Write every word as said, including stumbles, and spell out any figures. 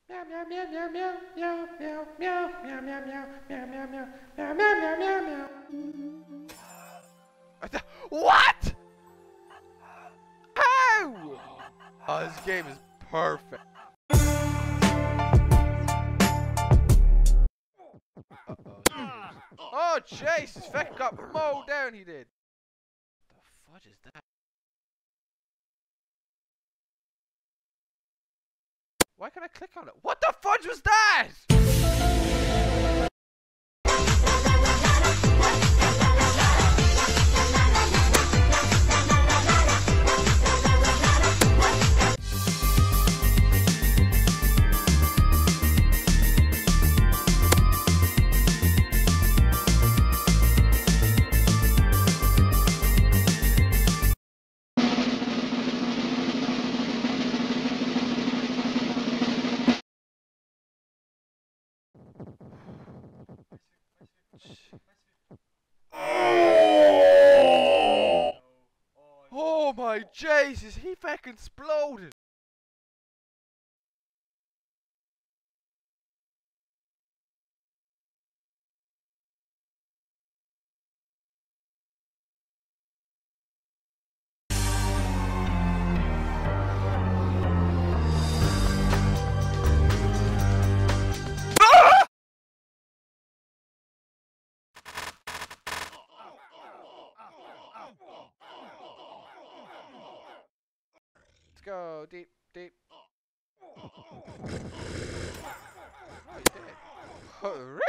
Meow meow meow meow meow meow meow meow meow meow meow meow meow meow meow meow meow meow. What? How? Oh, this game is perfect. Uh-oh. Oh, jeez, his feck got mowed down, he did. What the fudge is that? Why can I click on it? What the fudge was that? Oh my Jesus, he fucking exploded. Let's go deep, deep. Oh, he did. Oh,